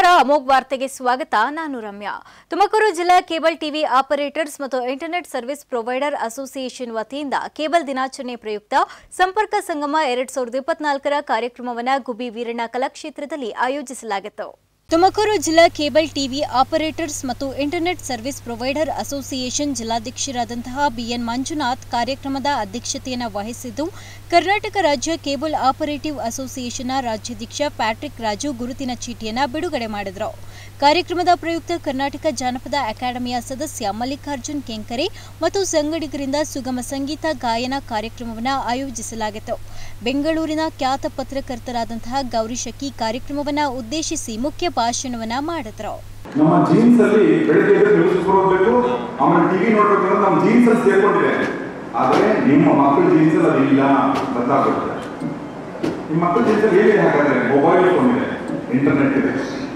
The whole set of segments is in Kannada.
ನಮಸ್ಕಾರ ಅಮೋಘ್ ವಾರ್ತೆಗೆ ಸ್ವಾಗತ ನಾನು ರಮ್ಯಾ ತುಮಕೂರು ಜಿಲ್ಲಾ ಕೇಬಲ್ ಟಿವಿ ಆಪರೇಟರ್ಸ್ ಮತ್ತು ಇಂಟರ್ನೆಟ್ ಸರ್ವಿಸ್ ಪ್ರೊವೈಡರ್ ಅಸೋಸಿಯೇಷನ್ ವತಿಯಿಂದ ಕೇಬಲ್ ದಿನಾಚರಣೆ ಪ್ರಯುಕ್ತ ಸಂಪರ್ಕ ಸಂಗಮ 2024ರ ಕಾರ್ಯಕ್ರಮವನ್ನು ಗುಬ್ಬಿ ವೀರಣ್ಣ ಕಲಾಕ್ಷೇತ್ರದಲ್ಲಿ ಆಯೋಜಿಸಲಾಗಿತ್ತು ತುಮಕೂರು ಜಿಲ್ಲಾ ಕೇಬಲ್ ಟಿವಿ ಆಪರೇಟರ್ಸ್ ಮತ್ತು ಇಂಟರ್ನೆಟ್ ಸರ್ವಿಸ್ ಪ್ರೊವೈಡರ್ ಅಸೋಸಿಯೇಷನ್ ಜಿಲ್ಲಾಧ್ಯಕ್ಷರಾದಂತಹ ಬಿಎನ್ ಮಂಜುನಾಥ್ ಕಾರ್ಯಕ್ರಮದ ಅಧ್ಯಕ್ಷತೆಯನ್ನು ವಹಿಸಿದ್ದು ಕರ್ನಾಟಕ ರಾಜ್ಯ ಕೇಬಲ್ ಆಪರೇಟಿವ್ ಅಸೋಸಿಯೇಷನ್ನ ರಾಜ್ಯಾಧ್ಯಕ್ಷ ಪ್ಯಾಟ್ರಿಕ್ ರಾಜು ಗುರುತಿನ ಚೀಟಿಯನ್ನು ಬಿಡುಗಡೆ ಮಾಡಿದರು ಕಾರ್ಯಕ್ರಮದ ಪ್ರಯುಕ್ತ ಕರ್ನಾಟಕ ಜಾನಪದ ಅಕಾಡೆಮಿಯ ಸದಸ್ಯ ಮಲ್ಲಿಕಾರ್ಜುನ್ ಕೆಂಕರೆ ಮತ್ತು ಸಂಗಡಿಗರಿಂದ ಸುಗಮ ಸಂಗೀತ ಗಾಯನ ಕಾರ್ಯಕ್ರಮವನ್ನು ಆಯೋಜಿಸಲಾಗಿತ್ತು ಬೆಂಗಳೂರಿನ ಖ್ಯಾತ ಪತ್ರಕರ್ತರಾದಂತಹ ಗೌರಿ ಶಕ್ಕಿ ಕಾರ್ಯಕ್ರಮವನ್ನು ಉದ್ದೇಶಿಸಿ ಮುಖ್ಯ ಭಾಷಣವನ್ನ ಮಾಡಿದ್ರು ನಮ್ಮ ಜೀನ್ಸ್ ಅಲ್ಲಿ ಬೆಳಗ್ಗೆ ನ್ಯೂಸ್ ಬರಬೇಕು ಆಮೇಲೆ ಟಿವಿ ನೋಡಬೇಕು ಅಂದ್ರೆ ನಮ್ಮ ಜೀನ್ಸ್ ಅಲ್ಲಿ ಸೇರ್ಕೊಂಡಿದೆ ಆದರೆ ನಿಮ್ಮ ಮಕ್ಕಳ ಜೀನ್ಸ್ ಅಲ್ಲಿ ಇಲ್ಲ ಗೊತ್ತಾಗುತ್ತೆ ನಿಮ್ಮ ಮಕ್ಕಳ ಜೀನ್ಸ್ ಅಲ್ಲಿ ಏನಿದೆ ಹಾಗಾದ್ರೆ ಮೊಬೈಲ್ ಫೋನ್ ಇದೆ ಇಂಟರ್ನೆಟ್ ಇದೆ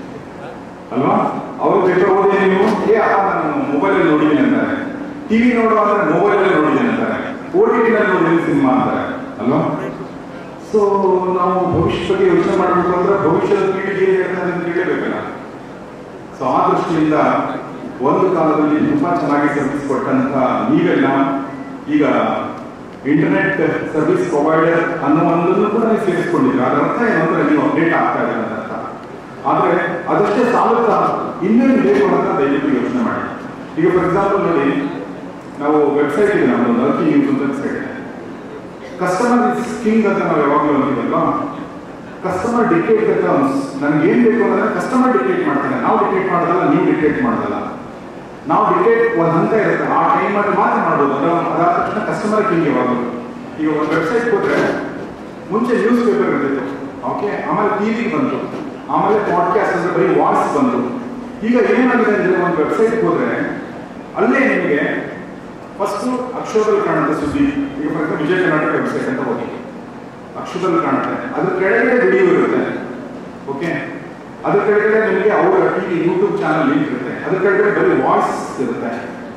ಅಲ್ವಾ ಅವ್ರು ಪೇಪರ್ ಓದಿ ನೀವು ನಾನು ಮೊಬೈಲ್ ಅಲ್ಲಿ ನೋಡಿದ್ದೀನಿ ಅಂತಾರೆ ಟಿವಿ ನೋಡುವಾಗ ಮೊಬೈಲ್ ಅಲ್ಲಿ ನೋಡಿದ್ದೀನಿ ಅಂತಾರೆ OTT ನಲ್ಲಿ ನೋಡಿದ್ದೀನಿ ಸಿನಿಮಾ ಅಂತಾರೆ ಅಲ್ವಾ ಸೊ ನಾವು ಭವಿಷ್ಯ ಬಗ್ಗೆ ಯೋಚನೆ ಮಾಡಬೇಕು ಅಂದ್ರೆ ಭವಿಷ್ಯದ ಪೀಳಿಗೆ ಕೇಳಬೇಕಲ್ಲ ಸೊ ಆ ದೃಷ್ಟಿಯಿಂದ ಒಂದು ಕಾಲದಲ್ಲಿ ತುಂಬಾ ಚೆನ್ನಾಗಿ ಸರ್ವಿಸ್ ಕೊಟ್ಟಂತ ನೀವೆಲ್ಲ ಈಗ ಇಂಟರ್ನೆಟ್ ಸರ್ವಿಸ್ ಪ್ರೊವೈಡರ್ ಅನ್ನೋ ಒಂದನ್ನು ಕೂಡ ನೀವು ಸೇರಿಸ್ಕೊಂಡಿದ್ದೀರಿ ಅದರ ಅರ್ಥ ಏನಂದ್ರೆ ನೀವು ಅಪ್ಡೇಟ್ ಆಗ್ತಾ ಇದೆ ಅಂತ ಅರ್ಥ ಆದ್ರೆ ಅದಷ್ಟೇ ಸಾಲುತ್ತಾ ಇನ್ನೇನು ಬೇಕು ಅಂತ ದಯವಿಟ್ಟು ಯೋಚನೆ ಮಾಡಿ ಈಗ ಫಾರ್ ಎಕ್ಸಾಂಪಲ್ ನೋಡಿ ನಾವು ವೆಬ್ಸೈಟ್ ಇದೆ ನಮ್ಮದು ಅರ್ಕಿ ನ್ಯೂಸ್ ಅಂತ ವೆಬ್ಸೈಟ್ ಇದೆ ಕಸ್ಟಮರ್ ಇಸ್ ಕಿಂಗ್ ಅಂತ ನಾವು ಯಾವಾಗಲೂ ಅಂತೀವಲ್ವಾ ಕಸ್ಟಮರ್ ಡಿಕ್ಟೇಟ್ ದ ಟರ್ಮ್ಸ್ ನನಗೆ ಏನ್ ಬೇಕು ಅಂದ್ರೆ ಕಸ್ಟಮರ್ ಡಿಕ್ಟೇಟ್ ಮಾಡ್ತಾನೆ ನಾವು ಡಿಕ್ಟೇಟ್ ಮಾಡೋದಲ್ಲ ನೀವು ಡಿಕ್ಟೇಟ್ ಮಾಡೋದಲ್ಲ ನಾವು ಡಿಕ್ಟೇಟ್ ಒಂದು ಹಂತ ಇರುತ್ತೆ ಆ ಟೈಮ್ ಅಲ್ಲಿ ಮಾತ್ರ ಮಾಡ್ಬೋದು ಅದಾದ ತಕ್ಷಣ ಕಸ್ಟಮರ್ ಕಿಂಗ್ ಯಾವಾಗಲೂ ಈಗ ಒಂದು ವೆಬ್ಸೈಟ್ ಹೋದ್ರೆ ಮುಂಚೆ ನ್ಯೂಸ್ ಪೇಪರ್ ಇರ್ತಿತ್ತು ಓಕೆ ಆಮೇಲೆ ಟಿವಿ ಬಂತು ಆಮೇಲೆ ಪಾಡ್ಕಾಸ್ಟ್ ಅಂದ್ರೆ ಬರೀ ವಾಯ್ಸ್ ಬಂತು ಈಗ ಏನಾಗಿದೆ ಅಂದ್ರೆ ಒಂದು ವೆಬ್ಸೈಟ್ ಹೋದ್ರೆ ಅಲ್ಲೇ ನಿಮಗೆ ಫಸ್ಟ್ ಅಕ್ಷರದಲ್ಲಿ ಕಾಣುತ್ತೆ ಸುದ್ದಿ ಈಗ for example Vijaya Karnataka website ಅಂತ ಹೋಗಿ ಅಕ್ಷರದಲ್ಲಿ ಕಾಣುತ್ತೆ ಅದ್ರ ಕೆಳಗಡೆ ವಿಡಿಯೋ ಇರುತ್ತೆ ಓಕೆ ಅದ್ರ ಕೆಳಗಡೆ ನಿಮಗೆ ಅವರ ಟಿವಿ ಯೂಟ್ಯೂಬ್ ಚಾನಲ್ ಲಿಂಕ್ ಇರುತ್ತೆ ಅದ್ರ ಕೆಳಗಡೆ ಬರೀ ವಾಯ್ಸ್ ಇರುತ್ತೆ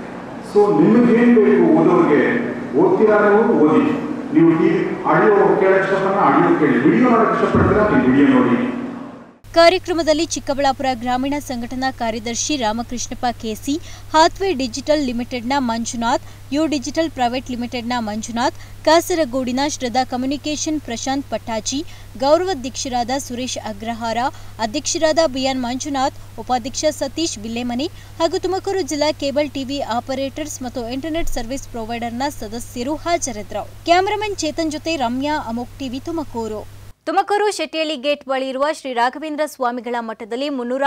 ಸೊ ನಿಮಗೇನು ಬೇಕು ಓದೋರಿಗೆ ಓದ್ತೀರಾ ನೀವು ಓದಿ ನೀವು ಟಿವಿ ಆಡಿಯೋ ಕೇಳಕ್ಕೆ ಇಷ್ಟಪಡ್ತಾ ಆಡಿಯೋ ಕೇಳಿ ವಿಡಿಯೋ ನೋಡಕ್ಕೆ ಇಷ್ಟಪಡ್ತೀರಾ ನೀವು ವಿಡಿಯೋ ನೋಡಿ ಕಾರ್ಯಕ್ರಮದಲ್ಲಿ ಚಿಕ್ಕಬಳ್ಳಾಪುರ ಗ್ರಾಮೀಣ ಸಂಘಟನಾ ಕಾರ್ಯದರ್ಶಿ ರಾಮಕೃಷ್ಣಪ್ಪ ಕೆಸಿ ಹಾತ್ವೇ ಡಿಜಿಟಲ್ ಲಿಮಿಟೆಡ್ನ ಮಂಜುನಾಥ್ ಯು ಡಿಜಿಟಲ್ ಪ್ರೈವೇಟ್ ಲಿಮಿಟೆಡ್ನ ಮಂಜುನಾಥ್ ಕಾಸರಗೋಡಿನ ಶ್ರದ್ಧಾ ಕಮ್ಯುನಿಕೇಷನ್ ಪ್ರಶಾಂತ್ ಪಟ್ಟಾಜಿ ಗೌರವಾಧ್ಯಕ್ಷರಾದ ಸುರೇಶ್ ಅಗ್ರಹಾರ ಅಧ್ಯಕ್ಷರಾದ ಬಿಎನ್ ಮಂಜುನಾಥ್ ಉಪಾಧ್ಯಕ್ಷ ಸತೀಶ್ ಬಿಲ್ಲೆಮನೆ ಹಾಗೂ ತುಮಕೂರು ಜಿಲ್ಲಾ ಕೇಬಲ್ ಟಿವಿ ಆಪರೇಟರ್ಸ್ ಮತ್ತು ಇಂಟರ್ನೆಟ್ ಸರ್ವಿಸ್ ಪ್ರೊವೈಡರ್ನ ಸದಸ್ಯರು ಹಾಜರಿದ್ದರು ಕ್ಯಾಮರಾಮನ್ ಚೇತನ್ ಜೊತೆ ರಮ್ಯಾ ಅಮೋಘ್ ಟಿವಿ ತುಮಕೂರು ತುಮಕೂರು ಶೆಟ್ಟಿಹಳ್ಳಿ ಗೇಟ್ ಬಳಿ ಇರುವ ಶ್ರೀ ರಾಘವೇಂದ್ರ ಸ್ವಾಮಿಗಳ ಮಠದಲ್ಲಿ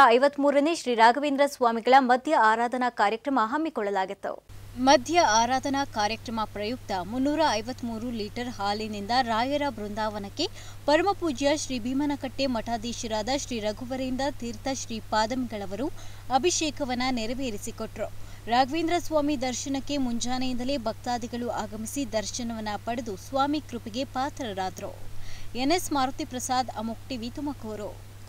353ನೇ ಶ್ರೀ ರಾಘವೇಂದ್ರ ಸ್ವಾಮಿಗಳ ಮಧ್ಯ ಆರಾಧನಾ ಕಾರ್ಯಕ್ರಮ ಹಮ್ಮಿಕೊಳ್ಳಲಾಗಿತ್ತು ಮಧ್ಯ ಆರಾಧನಾ ಕಾರ್ಯಕ್ರಮ ಪ್ರಯುಕ್ತ 353 ಲೀಟರ್ ಹಾಲಿನಿಂದ ರಾಯರ ಬೃಂದಾವನಕ್ಕೆ ಪರಮಪೂಜ್ಯ ಶ್ರೀ ಭೀಮನಕಟ್ಟೆ ಮಠಾಧೀಶರಾದ ಶ್ರೀ ರಘುವರೇಂದ್ರ ತೀರ್ಥ ಶ್ರೀ ಪಾದಂಗಳವರು ಅಭಿಷೇಕವನ್ನ ನೆರವೇರಿಸಿಕೊಟ್ರು ರಾಘವೇಂದ್ರ ಸ್ವಾಮಿ ದರ್ಶನಕ್ಕೆ ಮುಂಜಾನೆಯಿಂದಲೇ ಭಕ್ತಾದಿಗಳು ಆಗಮಿಸಿ ದರ್ಶನವನ್ನ ಪಡೆದು ಸ್ವಾಮಿ ಕೃಪೆಗೆ ಪಾತ್ರರಾದರು ಎನ್ಎಸ್ ಮಾರುತಿ ಪ್ರಸಾದ್ ಅಮೋಘ್ ಟಿವಿ ತುಮಕೂರು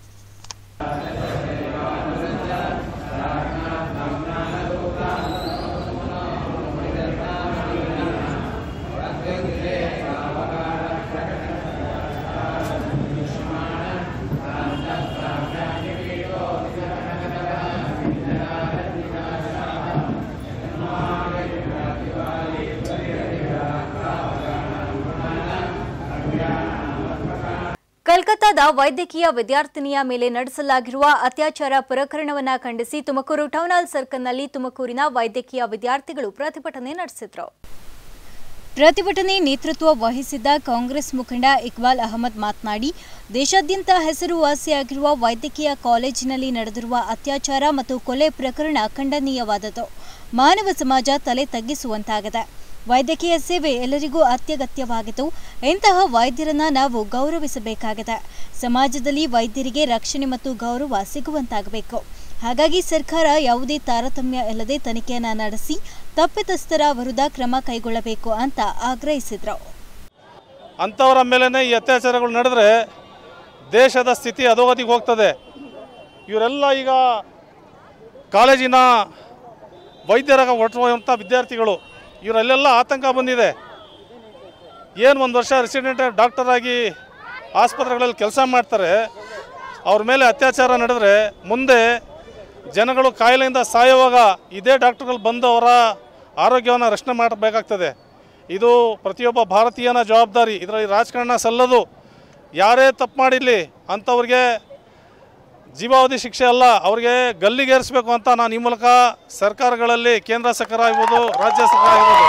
ಕಲ್ಕತ್ತಾದ ವೈದ್ಯಕೀಯ ವಿದ್ಯಾರ್ಥಿನಿಯ ಮೇಲೆ ನಡೆಸಲಾಗಿರುವ ಅತ್ಯಾಚಾರ ಪ್ರಕರಣವನ್ನು ಖಂಡಿಸಿ ತುಮಕೂರು ಟೌನ್ ಹಾಲ್ ಸರ್ಕಲ್ನಲ್ಲಿ ತುಮಕೂರಿನ ವೈದ್ಯಕೀಯ ವಿದ್ಯಾರ್ಥಿಗಳು ಪ್ರತಿಭಟನೆ ನಡೆಸಿದರು ಪ್ರತಿಭಟನೆ ನೇತೃತ್ವ ವಹಿಸಿದ್ದ ಕಾಂಗ್ರೆಸ್ ಮುಖಂಡ ಇಕ್ಬಾಲ್ ಅಹಮದ್ ಮಾತನಾಡಿ ದೇಶಾದ್ಯಂತ ಹೆಸರುವಾಸಿಯಾಗಿರುವ ವೈದ್ಯಕೀಯ ಕಾಲೇಜಿನಲ್ಲಿ ನಡೆದಿರುವ ಅತ್ಯಾಚಾರ ಮತ್ತು ಕೊಲೆ ಪ್ರಕರಣ ಖಂಡನೀಯವಾದದ್ದು ಮಾನವ ಸಮಾಜ ತಲೆ ತಗ್ಗಿಸುವಂತಾಗಿದೆ ವೈದ್ಯಕೀಯ ಸೇವೆ ಎಲ್ಲರಿಗೂ ಅತ್ಯಗತ್ಯವಾಗಿದ್ದು ಇಂತಹ ವೈದ್ಯರನ್ನ ನಾವು ಗೌರವಿಸಬೇಕಾಗಿದೆ ಸಮಾಜದಲ್ಲಿ ವೈದ್ಯರಿಗೆ ರಕ್ಷಣೆ ಮತ್ತು ಗೌರವ ಸಿಗುವಂತಾಗಬೇಕು ಹಾಗಾಗಿ ಸರ್ಕಾರ ಯಾವುದೇ ತಾರತಮ್ಯ ಇಲ್ಲದೆ ತನಿಖೆಯನ್ನ ನಡೆಸಿ ತಪ್ಪಿತಸ್ಥರ ವಿರುದ್ಧ ಕ್ರಮ ಕೈಗೊಳ್ಳಬೇಕು ಅಂತ ಆಗ್ರಹಿಸಿದರು ಅಂತವರ ಮೇಲೇನೆ ಈ ಅತ್ಯಾಚಾರಗಳು ನಡೆದರೆ ದೇಶದ ಸ್ಥಿತಿ ಅಧೋಗತಿಗೆ ಹೋಗ್ತದೆ ಇವರೆಲ್ಲ ಈಗ ಕಾಲೇಜಿನ ವೈದ್ಯರಾಗ ಹೊರಟುವಂಥ ವಿದ್ಯಾರ್ಥಿಗಳು ಇವರಲ್ಲೆಲ್ಲ ಆತಂಕ ಬಂದಿದೆ ಏನು ಒಂದು ವರ್ಷ ರೆಸಿಡೆಂಟ್ ಡಾಕ್ಟರ್ ಆಗಿ ಆಸ್ಪತ್ರೆಗಳಲ್ಲಿ ಕೆಲಸ ಮಾಡ್ತಾರೆ ಅವ್ರ ಮೇಲೆ ಅತ್ಯಾಚಾರ ನಡೆದರೆ ಮುಂದೆ ಜನಗಳು ಕಾಯಿಲೆಯಿಂದ ಸಾಯುವಾಗ ಇದೇ ಡಾಕ್ಟರ್ಗಳು ಬಂದು ಅವರ ಆರೋಗ್ಯವನ್ನು ರಕ್ಷಣೆ ಮಾಡಬೇಕಾಗ್ತದೆ. ಇದು ಪ್ರತಿಯೊಬ್ಬ ಭಾರತೀಯನ ಜವಾಬ್ದಾರಿ. ಇದರಲ್ಲಿ ರಾಜಕಾರಣ ಸಲ್ಲದು. ಯಾರೇ ತಪ್ಪು ಮಾಡಿರಲಿ ಅಂಥವ್ರಿಗೆ ಜೀವಾವಧಿ ಶಿಕ್ಷೆ ಅಲ್ಲ, ಅವ್ರಿಗೆ ಗಲ್ಲಿಗೇರಿಸಬೇಕು ಅಂತ ನಾನು ಈ ಮೂಲಕ ಸರ್ಕಾರಗಳಲ್ಲಿ ಕೇಂದ್ರ ಸರ್ಕಾರ ಆಗ್ಬೋದು, ರಾಜ್ಯ ಸರ್ಕಾರ ಆಗ್ಬೋದು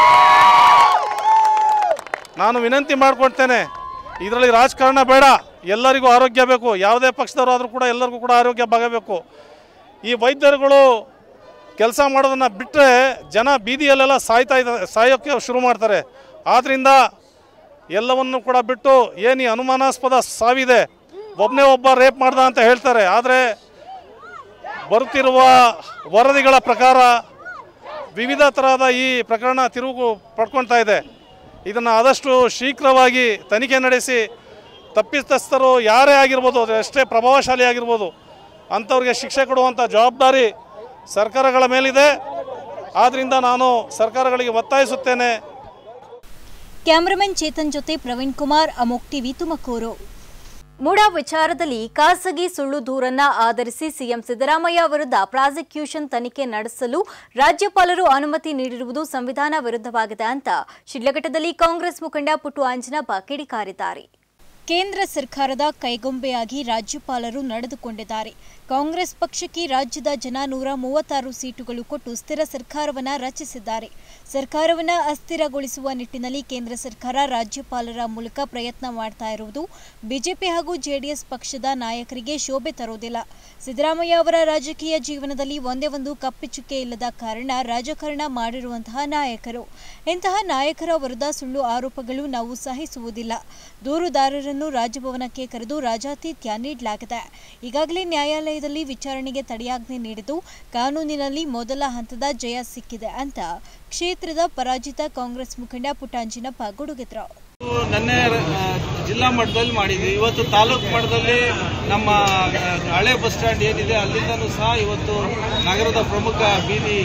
ನಾನು ವಿನಂತಿ ಮಾಡಿಕೊಡ್ತೇನೆ. ಇದರಲ್ಲಿ ರಾಜಕಾರಣ ಬೇಡ, ಎಲ್ಲರಿಗೂ ಆರೋಗ್ಯ ಬೇಕು. ಯಾವುದೇ ಪಕ್ಷದವರು ಆದರೂ ಕೂಡ ಎಲ್ಲರಿಗೂ ಕೂಡ ಆರೋಗ್ಯ ಬರಬೇಕು. ಈ ವೈದ್ಯರುಗಳು ಕೆಲಸ ಮಾಡೋದನ್ನು ಬಿಟ್ಟರೆ ಜನ ಬೀದಿಯಲ್ಲೆಲ್ಲ ಸಾಯೋಕ್ಕೆ ಶುರು ಮಾಡ್ತಾರೆ. ಆದ್ದರಿಂದ ಎಲ್ಲವನ್ನು ಕೂಡ ಬಿಟ್ಟು ಏನು ಈ ಅನುಮಾನಾಸ್ಪದ ಸಾವಿದೆ, ಒಬ್ಬನೇ ಒಬ್ಬ ರೇಪ್ ಮಾಡ್ದ ಅಂತ ಹೇಳ್ತಾರೆ. ಆದರೆ ಬರುತ್ತಿರುವ ವರದಿಗಳ ಪ್ರಕಾರ ವಿವಿಧ ತರಹದ ಈ ಪ್ರಕರಣ ತಿರುವು ಪಡ್ಕೊಳ್ತಾ ಇದೆ. ಇದನ್ನು ಆದಷ್ಟು ಶೀಘ್ರವಾಗಿ ತನಿಖೆ ನಡೆಸಿ ತಪ್ಪಿತಸ್ಥರು ಯಾರೇ ಆಗಿರ್ಬೋದು, ಎಷ್ಟೇ ಪ್ರಭಾವಶಾಲಿ ಆಗಿರ್ಬೋದು, ಅಂಥವ್ರಿಗೆ ಶಿಕ್ಷೆ ಕೊಡುವಂಥ ಜವಾಬ್ದಾರಿ ಸರ್ಕಾರಗಳ ಮೇಲಿದೆ. ಆದ್ದರಿಂದ ನಾನು ಸರ್ಕಾರಗಳಿಗೆ ಒತ್ತಾಯಿಸುತ್ತೇನೆ. ಕ್ಯಾಮರಾಮನ್ ಚೇತನ್ ಜೊತೆ ಪ್ರವೀಣ್ ಕುಮಾರ್, ಅಮೋಕ್ ಟಿವಿ, ತುಮಕೂರು. ಮುಡಾ ವಿಚಾರದಲ್ಲಿ ಖಾಸಗಿ ಸುಳ್ಳು ದೂರನ್ನ ಆಧರಿಸಿ ಸಿಎಂ ಸಿದ್ದರಾಮಯ್ಯ ವಿರುದ್ಧ ಪ್ರಾಸಿಕ್ಯೂಷನ್ ತನಿಖೆ ನಡೆಸಲು ರಾಜ್ಯಪಾಲರು ಅನುಮತಿ ನೀಡಿರುವುದು ಸಂವಿಧಾನ ವಿರುದ್ಧವಾಗಿದೆ ಅಂತ ಶಿಡ್ಲಘಟ್ಟದಲ್ಲಿ ಕಾಂಗ್ರೆಸ್ ಮುಖಂಡ ಪುಟ್ಟು ಅಂಜನಪ್ಪ ಕಿಡಿಕಾರಿದ್ದಾರೆ. ಕೇಂದ್ರ ಸರ್ಕಾರದ ಕೈಗೊಂಬೆಯಾಗಿ ರಾಜ್ಯಪಾಲರು ನಡೆದುಕೊಂಡಿದ್ದಾರೆ. ಕಾಂಗ್ರೆಸ್ ಪಕ್ಷಕ್ಕೆ ರಾಜ್ಯದ ಜನ 136 ಸೀಟುಗಳು ಕೊಟ್ಟು ಸ್ಥಿರ ಸರ್ಕಾರವನ್ನು ರಚಿಸಿದ್ದಾರೆ. ಸರ್ಕಾರವನ್ನು ಅಸ್ಥಿರಗೊಳಿಸುವ ನಿಟ್ಟಿನಲ್ಲಿ ಕೇಂದ್ರ ಸರ್ಕಾರ ರಾಜ್ಯಪಾಲರ ಮೂಲಕ ಪ್ರಯತ್ನ ಮಾಡ್ತಾ ಇರುವುದು ಬಿಜೆಪಿ ಹಾಗೂ ಜೆಡಿಎಸ್ ಪಕ್ಷದ ನಾಯಕರಿಗೆ ಶೋಭೆ ತರುವುದಿಲ್ಲ. ಸಿದ್ದರಾಮಯ್ಯ ಅವರ ರಾಜಕೀಯ ಜೀವನದಲ್ಲಿ ಒಂದೇ ಒಂದು ಕಪ್ಪಿಚುಕ್ಕೆ ಇಲ್ಲದ ಕಾರಣ ರಾಜಕಾರಣ ಮಾಡಿರುವಂತಹ ನಾಯಕರು. ಇಂತಹ ನಾಯಕರ ವಿರುದ್ಧ ಸುಳ್ಳು ಆರೋಪಗಳು ನಾವು ಸಹಿಸುವುದಿಲ್ಲ. ದೂರುದಾರರನ್ನು ರಾಜಭವನಕ್ಕೆ ಕರೆದು ರಾಜಾತಿಥ್ಯ ನೀಡಲಾಗಿದೆ. ಈಗಾಗಲೇ ನ್ಯಾಯಾಲಯದಲ್ಲಿ ವಿಚಾರಣೆಗೆ ತಡೆಯಾಜ್ಞೆ ನೀಡಿದ್ದು ಕಾನೂನಿನಲ್ಲಿ ಮೊದಲ ಹಂತದ ಜಯ ಸಿಕ್ಕಿದೆ ಅಂತ ಕ್ಷೇತ್ರದ ಪರಾಜಿತ ಕಾಂಗ್ರೆಸ್ ಮುಖಂಡ ಪುಟ್ಟಾಂಜಿನಪ್ಪ ಗುಡುಗಿದ್ರು. ನಿನ್ನೆ ಜಿಲ್ಲಾ ಮಟ್ಟದಲ್ಲಿ ಮಾಡಿದ್ವಿ. ಇವತ್ತು ತಾಲೂಕು ಮಟ್ಟದಲ್ಲಿ ನಮ್ಮ ಹಳೆ ಬಸ್ ಸ್ಟ್ಯಾಂಡ್ ಏನಿದೆ ಅಲ್ಲಿಂದನೂ ಸಹ ಇವತ್ತು ನಗರದ ಪ್ರಮುಖ ಬೀದಿ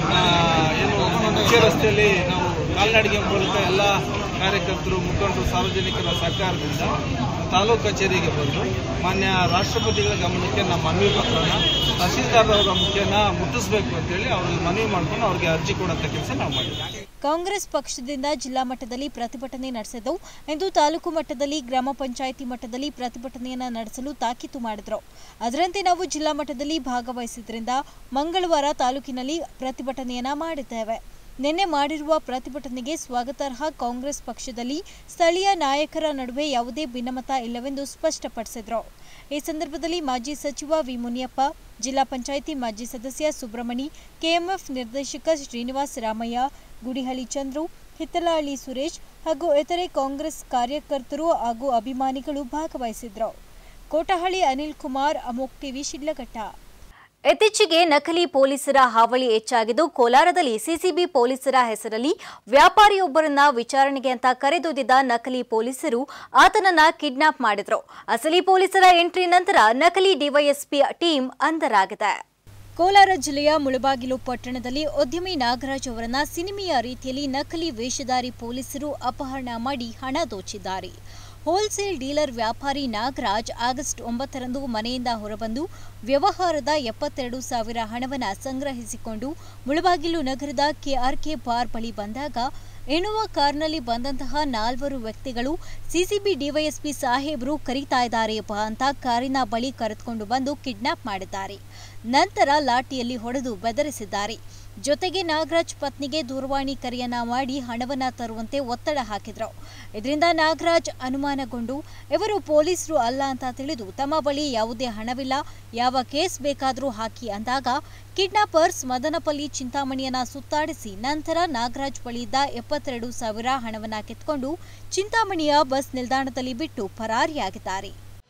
ಏನು ಮುಖ್ಯ ರಸ್ತೆಯಲ್ಲಿ ನಾವು ಕಾಲ್ನಡಿಗೆ ಮೂಲಕ ಎಲ್ಲ ಕಾರ್ಯಕರ್ತರು, ಮುಖಂಡರು, ಸಾರ್ವಜನಿಕರ ಸಹಕಾರದಿಂದ ತಾಲೂಕು ಕಚೇರಿಗೆ ಬಂದು ಮಾನ್ಯ ರಾಷ್ಟ್ರಪತಿಗಳ ಗಮನಕ್ಕೆ ನಮ್ಮ ಮನವಿ ಪತ್ರನ ತಹಸೀಲ್ದಾರ್ ಅವರ ಮುಖ್ಯನ ಮುಟ್ಟಿಸಬೇಕು ಅಂತೇಳಿ ಅವ್ರಿಗೆ ಮನವಿ ಮಾಡ್ಕೊಂಡು ಅವ್ರಿಗೆ ಅರ್ಜಿ ಕೊಡುವಂಥ ಕೆಲಸ ನಾವು ಮಾಡಿದ್ವಿ. ಕಾಂಗ್ರೆಸ್ ಪಕ್ಷದಿಂದ ಜಿಲ್ಲಾ ಮಟ್ಟದಲ್ಲಿ ಪ್ರತಿಭಟನೆ ನಡೆಸಿದ್ದು ಇಂದು ತಾಲೂಕು ಮಟ್ಟದಲ್ಲಿ ಗ್ರಾಮ ಪಂಚಾಯಿತಿ ಮಟ್ಟದಲ್ಲಿ ಪ್ರತಿಭಟನೆಯನ್ನ ನಡೆಸಲು ತಾಕೀತು ಮಾಡಿದ್ರು. ಅದರಂತೆ ನಾವು ಜಿಲ್ಲಾ ಮಟ್ಟದಲ್ಲಿ ಭಾಗವಹಿಸಿದ್ರಿಂದ ಮಂಗಳವಾರ ತಾಲೂಕಿನಲ್ಲಿ ಪ್ರತಿಭಟನೆಯನ್ನ ಮಾಡಿದ್ದೇವೆ. ನಿನ್ನೆ ಮಾಡಿರುವ ಪ್ರತಿಭಟನೆಗೆ ಸ್ವಾಗತಾರ್ಹ. ಕಾಂಗ್ರೆಸ್ ಪಕ್ಷದಲ್ಲಿ ಸ್ಥಳೀಯ ನಾಯಕರ ನಡುವೆ ಯಾವುದೇ ಭಿನ್ನಮತ ಇಲ್ಲವೆಂದು ಸ್ಪಷ್ಟಪಡಿಸಿದ್ರು. ಈ ಸಂದರ್ಭದಲ್ಲಿ ಮಾಜಿ ಸಚಿವ ವಿ ಮುನಿಯಪ್ಪ, ಜಿಲ್ಲಾ ಪಂಚಾಯಿತಿ ಮಾಜಿ ಸದಸ್ಯ ಸುಬ್ರಹ್ಮಣಿ, ಕೆಎಂಎಫ್ ನಿರ್ದೇಶಕ ಶ್ರೀನಿವಾಸ್ ರಾಮಯ್ಯ, ಗುಡಿಹಳ್ಳಿ ಚಂದ್ರು, ಹಿತ್ತಲಹಳ್ಳಿ ಸುರೇಶ್ ಹಾಗೂ ಇತರೆ ಕಾಂಗ್ರೆಸ್ ಕಾರ್ಯಕರ್ತರು ಹಾಗೂ ಅಭಿಮಾನಿಗಳು ಭಾಗವಹಿಸಿದ್ರು. ಕೋಟಹಳ್ಳಿ ಅನಿಲ್ ಕುಮಾರ್, ಅಮೋಕ್ ಟಿವಿ, ಶಿಡ್ಲಘಟ್ಟ. ಇತ್ತೀಚೆಗೆ ನಕಲಿ ಪೊಲೀಸರ ಹಾವಳಿ ಹೆಚ್ಚಾಗಿದ್ದು ಕೋಲಾರದಲ್ಲಿ ಸಿಸಿಬಿ ಪೊಲೀಸರ ಹೆಸರಲ್ಲಿ ವ್ಯಾಪಾರಿಯೊಬ್ಬರನ್ನ ವಿಚಾರಣೆಗೆ ಅಂತ ಕರೆದೊಯ್ದಿದ್ದ ನಕಲಿ ಪೊಲೀಸರು ಆತನನ್ನ ಕಿಡ್ನಾಪ್ ಮಾಡಿದ್ರು. ಅಸಲಿ ಪೊಲೀಸರ ಎಂಟ್ರಿ ನಂತರ ನಕಲಿ ಡಿವೈಎಸ್ಪಿ ಟೀಮ್ ಅಂಧರಾಗಿದೆ. ಕೋಲಾರ ಜಿಲ್ಲೆಯ ಮುಳಬಾಗಿಲು ಪಟ್ಟಣದಲ್ಲಿ ಉದ್ಯಮಿ ನಾಗರಾಜ್ ಅವರನ್ನ ಸಿನಿಮೆಯ ರೀತಿಯಲ್ಲಿ ನಕಲಿ ವೇಷಧಾರಿ ಪೊಲೀಸರು ಅಪಹರಣ ಮಾಡಿ ಹಣ ದೋಚಿದ್ದಾರೆ. ಹೋಲ್ಸೇಲ್ ಡೀಲರ್ ವ್ಯಾಪಾರಿ ನಾಗರಾಜ್ ಆಗಸ್ಟ್ 9ರಂದು ಮನೆಯಿಂದ ಹೊರಬಂದು ವ್ಯವಹಾರದ 72,000 ಹಣವನ್ನು ಸಂಗ್ರಹಿಸಿಕೊಂಡು ಮುಳಬಾಗಿಲು ನಗರದ ಕೆಆರ್ಕೆ ಬಾರ್ ಬಳಿ ಬಂದಾಗ ಎನ್ನುವ ಕಾರ್ನಲ್ಲಿ ಬಂದಂತಹ 4 ವ್ಯಕ್ತಿಗಳು ಸಿಸಿಬಿ ಡಿವೈಎಸ್ಪಿ ಸಾಹೇಬರು ಕರೀತಾ ಇದ್ದಾರೆ ಅಂತ ಕಾರಿನ ಬಳಿ ಕರೆದುಕೊಂಡು ಬಂದು ಕಿಡ್ನಾಪ್ ಮಾಡಿದ್ದಾರೆ. ನಂತರ ಲಾಠಿಯಲ್ಲಿ ಹೊಡೆದು ಬೆದರಿಸಿದ್ದಾರೆ. ಜೊತೆಗೆ ನಾಗರಾಜ್ ಪತ್ನಿಗೆ ದೂರವಾಣಿ ಕರೆಯನ್ನ ಮಾಡಿ ಹಣವನ್ನ ತರುವಂತೆ ಒತ್ತಡ ಹಾಕಿದ್ರು. ಇದರಿಂದ ನಾಗರಾಜ್ ಅನುಮಾನಗೊಂಡು ಇವರು ಪೊಲೀಸರು ಅಲ್ಲ ಅಂತ ತಿಳಿದು ತಮ್ಮ ಬಳಿ ಯಾವುದೇ ಹಣವಿಲ್ಲ, ಯಾವ ಕೇಸ್ ಬೇಕಾದರೂ ಹಾಕಿ ಅಂದಾಗ ಕಿಡ್ನಾಪರ್ಸ್ ಮದನಪಲ್ಲಿ ಚಿಂತಾಮಣಿಯನ್ನ ಸುತ್ತಾಡಿಸಿ ನಂತರ ನಾಗರಾಜ್ ಬಳಿಯಿದ್ದ 72,000 ಹಣವನ್ನ ಕಿತ್ಕೊಂಡು ಚಿಂತಾಮಣಿಯ ಬಸ್ ನಿಲ್ದಾಣದಲ್ಲಿ ಬಿಟ್ಟು ಪರಾರಿಯಾಗಿದ್ದಾರೆ.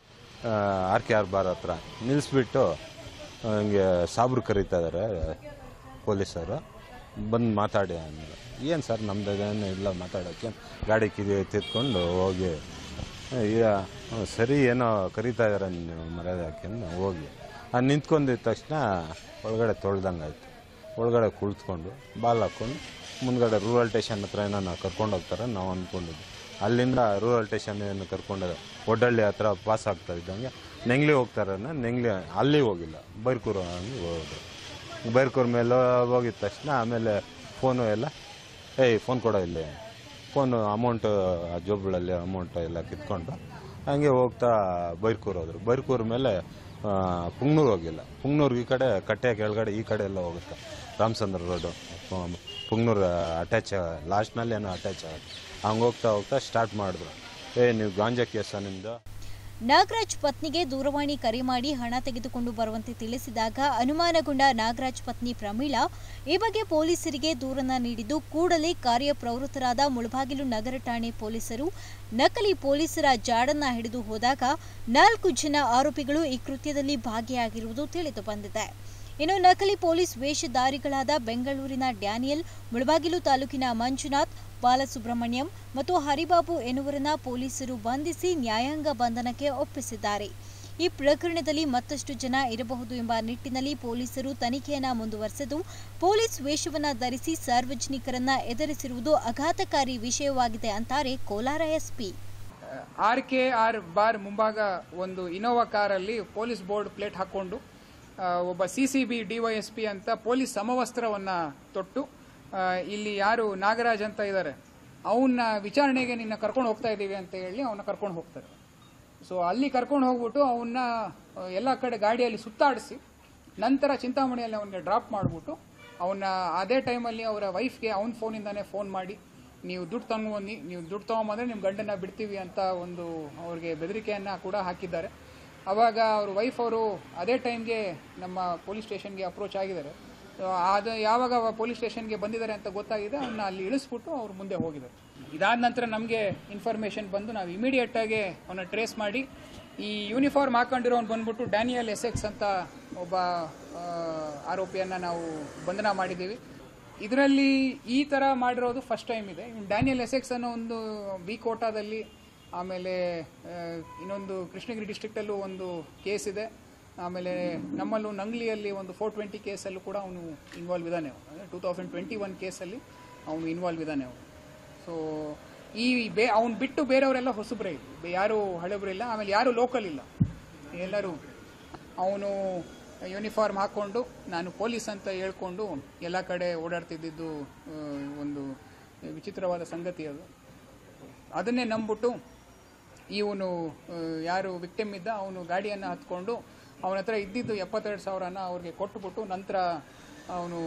ಆರ್ಕೆಆರ್ ಬಾರ್ ಹತ್ರ ನಿಲ್ಲಿಸ್ಬಿಟ್ಟು ಹಂಗೆ ಸಾಬ್ರು ಕರೀತಾ ಇದ್ದಾರೆ ಪೊಲೀಸರು. ಬಂದು ಮಾತಾಡಿ ಅಂದರು. ಏನು ಸರ್ ನಮ್ದೇನು ಇಲ್ಲ ಮಾತಾಡೋಕ್ಕೆ, ಗಾಡಿ ತಿದ್ಕೊಂಡು ಹೋಗಿ ಸರಿ ಏನೋ ಕರೀತಾ ಇದ್ದಾರೆ ನೀವು ಮರ್ಯಾದೆ ಹಾಕಿಂದು ಹೋಗಿ ನಿಂತ್ಕೊಂಡಿದ್ದ ತಕ್ಷಣ ಒಳಗಡೆ ತೊಳ್ದಂಗೆ ಆಯಿತು. ಒಳಗಡೆ ಕುಳಿತುಕೊಂಡು ಬಾಲ್ ಹಾಕ್ಕೊಂಡು ಮುಂದ್ಗಡೆ ರೂರಲ್ ಸ್ಟೇಷನ್ ಹತ್ರ ಏನೋ ಕರ್ಕೊಂಡು ಹೋಗ್ತಾರೆ ನಾವು ಅಂದ್ಕೊಂಡಿದ್ವಿ. ಅಲ್ಲಿಂದ ರೂರಲ್ ಸ್ಟೇಷನ್ ಏನು ಕರ್ಕೊಂಡು ಒಡ್ಡಳ್ಳಿ ಹತ್ರ ಪಾಸ್ ಆಗ್ತಾ ಇದ್ದಂಗೆ ನೆಂಗ್ಲಿ ಹೋಗ್ತಾರೆ, ನೆಂಗ್ಲಿ ಅಲ್ಲಿ ಹೋಗಿಲ್ಲ, ಬೈರ್ಕೂರು ಅಲ್ಲಿ ಹೋದ್ರು. ಬೈರ್ಕೂರು ಮೇಲೆ ಹೋಗಿದ ತಕ್ಷಣ ಆಮೇಲೆ ಫೋನು ಎಲ್ಲ ಫೋನ್ ಕೊಡೋ ಇಲ್ಲಿ ಫೋನು ಅಮೌಂಟು ಜೋಬ್ಗಳಲ್ಲಿ ಅಮೌಂಟ್ ಎಲ್ಲ ಕಿತ್ಕೊಂಡು ಹಂಗೆ ಹೋಗ್ತಾ ಬೈರ್ಕೂರು ಹೋದ್ರು. ಬೈರ್ಕೂರು ಮೇಲೆ ಪುಂಗ್ನೂರು ಹೋಗಿಲ್ಲ, ಪುಂಗ್ನೂರು ಈ ಕಡೆ ಕಟ್ಟೆ ಕೆಳಗಡೆ ಈ ಕಡೆ ಎಲ್ಲ ಹೋಗುತ್ತೆ, ರಾಮಚಂದ್ರ ರೋಡು ಪುಂಗ್ನೂರು ಅಟ್ಯಾಚ್ ಲಾಸ್ಟ್ನಲ್ಲಿ ಏನೋ ಅಟ್ಯಾಚ್ ಆಗುತ್ತೆ. ಹಂಗೆ ಹೋಗ್ತಾ ಹೋಗ್ತಾ ಸ್ಟಾರ್ಟ್ ಮಾಡಿದ್ರು, ನೀವು ಗಾಂಜಾ ಕೇಸ ನಿಮ್ದು. ನಾಗರಾಜ್ ಪತ್ನಿಗೆ ದೂರವಾಣಿ ಕರೆ ಮಾಡಿ ಹಣ ತೆಗೆದುಕೊಂಡು ಬರುವಂತೆ ತಿಳಿಸಿದಾಗ ಅನುಮಾನಗೊಂಡ ನಾಗರಾಜ್ ಪತ್ನಿ ಪ್ರಮೀಳಾ ಈ ಬಗ್ಗೆ ಪೊಲೀಸರಿಗೆ ದೂರನ್ನ ನೀಡಿದ್ದು ಕೂಡಲೇ ಕಾರ್ಯಪ್ರವೃತ್ತರಾದ ಮುಳಬಾಗಿಲು ನಗರ ಠಾಣೆ ಪೊಲೀಸರು ನಕಲಿ ಪೊಲೀಸರ ಜಾಡನ್ನ ಹಿಡಿದು ಹೋದಾಗ 4 ಜನ ಆರೋಪಿಗಳು ಈ ಕೃತ್ಯದಲ್ಲಿ ಭಾಗಿಯಾಗಿರುವುದು ತಿಳಿದು ಬಂದಿದೆ. ಇನ್ನು ನಕಲಿ ಪೊಲೀಸ್ ವೇಷಧಾರಿಗಳಾದ ಬೆಂಗಳೂರಿನ ಡ್ಯಾನಿಯಲ್, ಮುಳಬಾಗಿಲು ತಾಲೂಕಿನ ಮಂಜುನಾಥ್, ಬಾಲಸುಬ್ರಹ್ಮಣ್ಯಂ ಮತ್ತು ಹರಿಬಾಬು ಎನ್ನುವರನ್ನ ಪೊಲೀಸರು ಬಂಧಿಸಿ ನ್ಯಾಯಾಂಗ ಬಂಧನಕ್ಕೆ ಒಪ್ಪಿಸಿದ್ದಾರೆ. ಈ ಪ್ರಕರಣದಲ್ಲಿ ಮತ್ತಷ್ಟು ಜನ ಇರಬಹುದು ಎಂಬ ನಿಟ್ಟಿನಲ್ಲಿ ಪೊಲೀಸರು ತನಿಖೆಯನ್ನ ಮುಂದುವರೆಸಿದ್ದು, ಪೊಲೀಸ್ ವೇಷವನ್ನ ಧರಿಸಿ ಸಾರ್ವಜನಿಕರನ್ನ ಎದುರಿಸಿರುವುದು ಆಘಾತಕಾರಿ ವಿಷಯವಾಗಿದೆ ಅಂತಾರೆ ಕೋಲಾರ ಎಸ್ಪಿ. RKR ಬಾರ್ ಮುಂಭಾಗ ಒಂದು ಇನೋವಾ ಕಾರಲ್ಲಿ ಪೊಲೀಸ್ ಬೋರ್ಡ್ ಪ್ಲೇಟ್ ಹಾಕೊಂಡು ಒಬ್ಬ CCB DYSP ಅಂತ ಪೊಲೀಸ್ ಸಮವಸ್ತ್ರವನ್ನು ತೊಟ್ಟು ಇಲ್ಲಿ ಯಾರು ನಾಗರಾಜ್ ಅಂತ ಇದ್ದಾರೆ ಅವನ್ನ ವಿಚಾರಣೆಗೆ ನಿನ್ನ ಕರ್ಕೊಂಡು ಹೋಗ್ತಾ ಇದ್ದೀವಿ ಅಂತ ಹೇಳಿ ಅವನ್ನ ಕರ್ಕೊಂಡು ಹೋಗ್ತಾರೆ. ಸೊ ಅಲ್ಲಿ ಕರ್ಕೊಂಡು ಹೋಗ್ಬಿಟ್ಟು ಅವನ್ನ ಎಲ್ಲ ಕಡೆ ಗಾಡಿಯಲ್ಲಿ ಸುತ್ತಾಡಿಸಿ ನಂತರ ಚಿಂತಾಮಣಿಯಲ್ಲಿ ಅವನಿಗೆ ಡ್ರಾಪ್ ಮಾಡಿಬಿಟ್ಟು ಅವನ್ನ ಅದೇ ಟೈಮಲ್ಲಿ ಅವರ ವೈಫ್ಗೆ ಅವನ ಫೋನಿಂದಾನೇ ಫೋನ್ ಮಾಡಿ ನೀವು ದುಡ್ಡು ತಗೊಂಡ್ಬನ್ನಿ, ನೀವು ದುಡ್ಡು ತೊಗೊಂಬಂದ್ರೆ ನಿಮ್ಮ ಗಂಡನ್ನ ಬಿಡ್ತೀವಿ ಅಂತ ಒಂದು ಅವ್ರಿಗೆ ಬೆದರಿಕೆಯನ್ನು ಕೂಡ ಹಾಕಿದ್ದಾರೆ. ಆವಾಗ ಅವ್ರ ವೈಫ್ ಅವರು ಅದೇ ಟೈಮ್ಗೆ ನಮ್ಮ ಪೊಲೀಸ್ ಸ್ಟೇಷನ್ಗೆ ಅಪ್ರೋಚ್ ಆಗಿದ್ದಾರೆ. ಅದು ಯಾವಾಗ ಪೊಲೀಸ್ ಸ್ಟೇಷನ್ಗೆ ಬಂದಿದ್ದಾರೆ ಅಂತ ಗೊತ್ತಾಗಿದೆ, ಅವನ್ನ ಅಲ್ಲಿ ಇಳಿಸ್ಬಿಟ್ಟು ಅವ್ರು ಮುಂದೆ ಹೋಗಿದ್ದಾರೆ. ಇದಾದ ನಂತರ ನಮಗೆ ಇನ್ಫಾರ್ಮೇಷನ್ ಬಂದು ನಾವು ಇಮಿಡಿಯೇಟಾಗಿ ಅವನ್ನ ಟ್ರೇಸ್ ಮಾಡಿ ಈ ಯೂನಿಫಾರ್ಮ್ ಹಾಕೊಂಡಿರೋನು ಬಂದ್ಬಿಟ್ಟು ಡ್ಯಾನಿಯಲ್ SX ಅಂತ ಒಬ್ಬ ಆರೋಪಿಯನ್ನು ನಾವು ಬಂಧನ ಮಾಡಿದ್ದೀವಿ. ಇದರಲ್ಲಿ ಈ ಥರ ಮಾಡಿರೋದು ಫಸ್ಟ್ ಟೈಮ್ ಇದೆ. ಡ್ಯಾನಿಯಲ್ SX ಅನ್ನೋ ಒಂದು ಬಿ ಕೋಟಾದಲ್ಲಿ, ಆಮೇಲೆ ಇನ್ನೊಂದು ಕೃಷ್ಣಗಿರಿ ಡಿಸ್ಟ್ರಿಕ್ಟಲ್ಲೂ ಒಂದು ಕೇಸ್ ಇದೆ, ಆಮೇಲೆ ನಮ್ಮಲ್ಲೂ ನಂಗ್ಲಿಯಲ್ಲಿ ಒಂದು 420 ಕೇಸಲ್ಲೂ ಕೂಡ ಅವನು ಇನ್ವಾಲ್ವ್ ಇದ್ದಾನೆ. 2021 ಕೇಸಲ್ಲಿ ಅವನು ಇನ್ವಾಲ್ವ್ ಇದ್ದಾನೆ. ಸೊ ಈ ಅವನು ಬಿಟ್ಟು ಬೇರೆಯವರೆಲ್ಲ ಹೊಸಬ್ರೇ ಇಲ್ಲ, ಯಾರು ಹಳೆಬ್ರಿಲ್ಲ, ಆಮೇಲೆ ಯಾರು ಲೋಕಲ್ ಇಲ್ಲ, ಎಲ್ಲರೂ ಅವನು ಯೂನಿಫಾರ್ಮ್ ಹಾಕ್ಕೊಂಡು ನಾನು ಪೊಲೀಸ್ ಅಂತ ಹೇಳ್ಕೊಂಡು ಎಲ್ಲ ಕಡೆ ಓಡಾಡ್ತಿದ್ದು ಒಂದು ವಿಚಿತ್ರವಾದ ಸಂಗತಿ ಅದು. ಅದನ್ನೇ ನಂಬಿಬಿಟ್ಟು ಇವನು ಯಾರು ವಿಕ್ಟಿಮ್ ಇದ್ದ ಅವನು ಗಾಡಿಯನ್ನು ಹತ್ಕೊಂಡು ಅವನ ಹತ್ರ ಇದ್ದಿದ್ದು 72,000 ಅವ್ರಿಗೆ ಕೊಟ್ಟುಬಿಟ್ಟು ನಂತರ ಅವನು